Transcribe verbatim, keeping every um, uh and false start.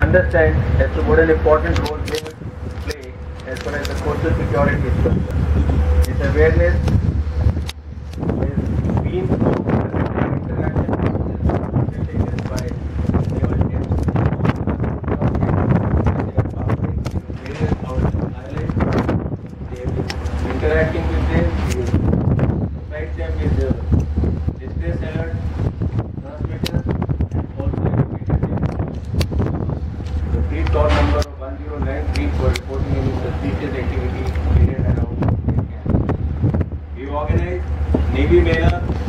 understand as to what an important role they will play as far as the coastal security is concerned. This awareness is being through international undertaken by naval ships, they are powering various outer islands, they have been interacting with them, we will provide them with the distress alert, transmitters, and also educated them. The fleet call number of one zero nine three for reporting any suspicious activity in and around the camp. We organized Navy MILAN